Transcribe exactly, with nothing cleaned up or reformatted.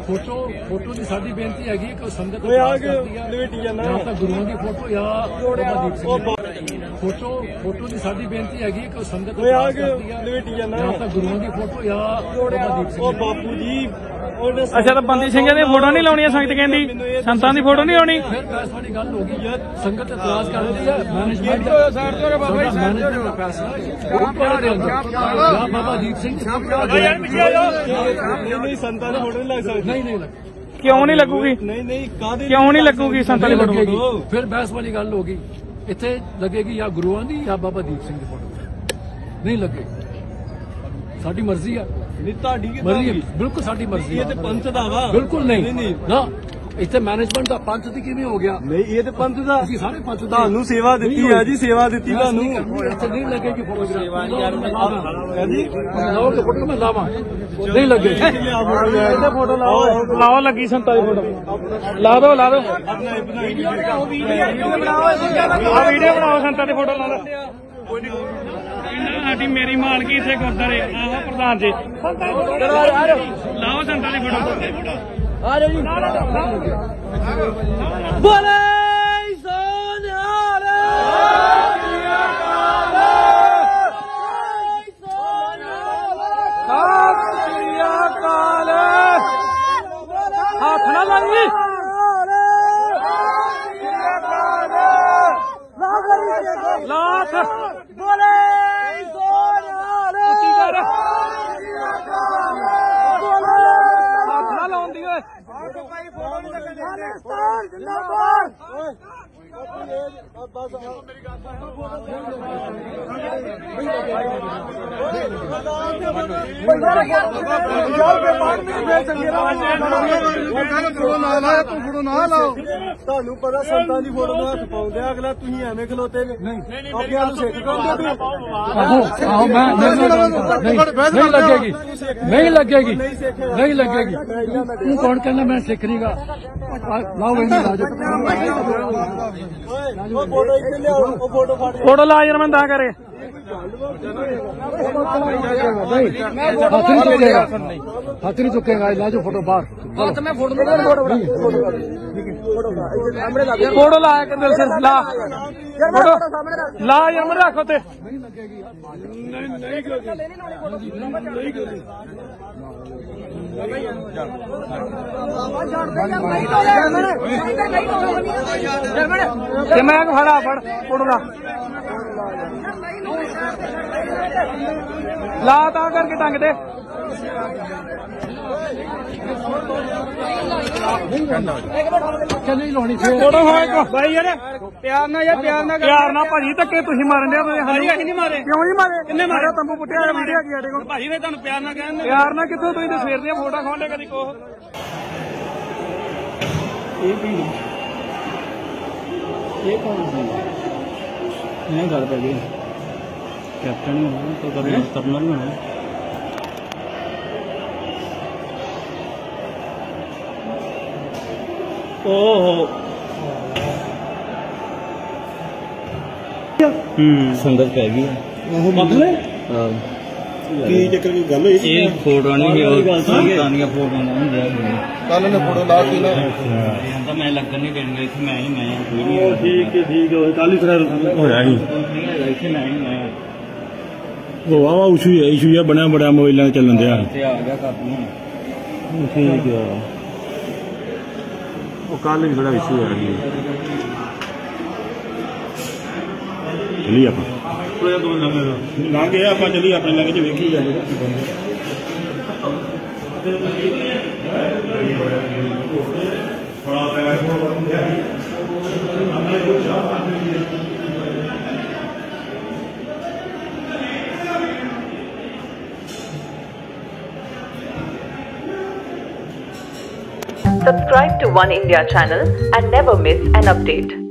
Photo photo की साडी बेनती हैगी कि संगत लवेटी जाना या गुरुओं की फोटो या बाबा दीप सिंह फोटो फोटो की साडी बेनती हैगी कि संगत लवेटी जाना या गुरुओं की फोटो या बाबा दीप सिंह बापू जी अच्छा तो बंदी सिंह दी फोटो नहीं लाउणी संगत कहंदी संतां दी फोटो नहीं आउणी फिर बहस वाली गल हो गई यार संगत इतराज करदी है मैनेजमेंट मैनेजमेंट का फैसला या बाबा दीप सिंह नहीं संतां दी फोटो नहीं लग सकदी नहीं नहीं क्यों नहीं लगूगी नहीं नहीं क्यों नहीं लगूगी संतां दी फोटो फिर बहस वाली गल होगी इत्थे लगेगी या गुरुआं दी या बाबा दीप सिंह दी फोटो नहीं लगेगी साडी मर्जी है मर्जी बिल्कुल साडी मर्जी ये तो पंथ दा वा बिल्कुल नहीं ना इत्थे मैनेजमेंट दा पंथ दी किवें हो गया नहीं ये तो पंथ दा ਅਸੀਂ ਸਾਰੇ ਪੰਥ ਦਾ ਤੁਹਾਨੂੰ ਸੇਵਾ ਦਿੱਤੀ ਹੈ ਜੀ ਸੇਵਾ ਦਿੱਤੀ ਤੁਹਾਨੂੰ ਇੱਥੇ ਨਹੀਂ ਲੱਗੇਗੀ ਫੋਟੋ ਸੇਵਾ ਯਾਰ ਹੈ ਜੀ ਲਾਓ ਕਿ ਫੋਟੋ ਮੈਂ ਲਾਵਾਂ ਨਹੀਂ ਲੱਗੇਗੀ ਇਹਦੇ ਫੋਟੋ ਲਾਓ ਲਾਓ ਲੱਗੀ ਸੰਤਾਂ ਦੀ ਫੋਟੋ ਲਾ ਦੋ ਲਾ ਦੋ ਆ ਵੀਡੀਓ ਬਣਾਓ ਸੰਤਾਂ ਦੀ ਫੋਟੋ ਲਾ ਲਓ ਸਾਡੀ ਮੇਰੀ ਮਾਲਕੀ ਇੱਥੇ ਗੁਰਦਾਰੇ ਆਹੋ ਪ੍ਰਧਾਨ ਜੀ ਲਾਓ ਸੰਤਾਂ ਦੀ ਫੋਟੋ ਆ ਜਾਓ ਜੀ ਬੋਲੇ ਸੋਨਿਹਾਲ ਸਤਿ ਸ੍ਰੀ ਅਕਾਲ ਹੱਥ ਨਾ ਲਾਈ ਲਾਤ ਬੋਲੇ ਸੋਨਿਹਾਲ ਉੱਚੀ ਕਰ ਹੱਥ ਨਾ ਲਾਉਂਦੀ ਓਏ ਪਾਕਿਸਤਾਨ ਜ਼ਿੰਦਾਬਾਦ ਤੁਹਾਨੂੰ ਪਤਾ ਸੰਤਾਂ ਦੀ ਫੋਟੋ ਨੂੰ ਹੱਥ ਪਾਉਂਦੇ ਅਗਲਾ ਤੁਸੀਂ ਐਵੇਂ ਖਲੋਤੇ ਨੇ ਆਪਣੇ ਆਪ ਨੂੰ ਸਿੱਖ ਕਰਦੇ ਆਹੋ ਮੈਂ नहीं लगेगी नहीं लगेगी नहीं लगेगी तू कौन कहना मैं सिख नहीं गा लाओ फोटो ला यार मैं दा करे हाथ नहीं चुकेगा ला जो फोटो बाहर फोटो ला के दिल से ला फोटो ला यार मैं रखो ते मैं खड़ा फड़ फोटो ला ला ता करके टंग दे नहीं लानी फोटो भाई यार प्यार ना यार प्यार ना प्यार ना भाजी धक्के तुसीं मारन दे भाजी नहीं मारे क्यों नहीं मारे किन्ने मारे तंबू पुट्टिया वीडियो की साडे कोल भाजी ने तुहानू प्यार ना कहन प्यार ना कित्थों तुसीं ते सवेर दी फोटो खांदे कदी कोह ਇਹ ਵੀ ਇਹ ਕੌਣ ਸੀ ਇਹ ਗੱਲ ਪੈ ਗਈ ਕੈਪਟਨ ਹੀ ਹੋਣਾ ਤਾਂ ਕਰਨਾ ਕਰਨਾ ਵੀ ਹੋਣਾ ਓਹੋ ਹੂੰ ਸੰਗਤ ਪੈ ਗਈ ਉਹ ਮਤਲਬ ਹਾਂ ਕੀ ਚੱਕਰ ਕੋਈ ਗੱਲ ਹੋਈ ਇਹ ਫੋਟੋ ਨਹੀਂ ਉਹ ਸੰਗਤਾਂ ਦੀਆਂ ਫੋਟੋਆਂ ਹੁੰਦੀਆਂ ਕੱਲ ਨੇ ਫੋਟੋ ਲਾ ਕੇ ਨਾ ਤਾਂ ਮੈਂ ਲੱਗਣ ਨਹੀਂ ਦੇਣਾ ਇੱਥੇ ਮੈਂ ਹੀ ਮੈਂ ਕੋਈ ਨਹੀਂ ਠੀਕ ਹੈ ਠੀਕ ਹੈ ਕੱਲ ਹੀ ਫਿਰ ਹੋਇਆ ਸੀ ਇੱਥੇ ਮੈਂ ਹੀ ਮੈਂ ਉਹ ਵਾਵਾ ਇਸ਼ੂ ਹੈ ਇਸ਼ੂ ਹੈ ਬਣਿਆ ਬੜਾ ਮੋਬਾਈਲਾਂ ਤੇ ਚੱਲਣ ਦਿਆ ਤੇ ਆ ਗਿਆ ਕਰ ਦੂੰ ਠੀਕ ਹੈ ਉਹ ਕੱਲ ਵੀ ਬੜਾ ਇਸ਼ੂ ਹੋਇਆ ਸੀ ਚਲੀ ਆਪਾਂ ਲੰਘ ਗਏ ਆਪਾਂ ਚਲੀ ਆਪਣੇ ਲੰਘ ਚ ਵੇਖੀ ਜਾਂਦੇ Subscribe to One India channel and never miss an update.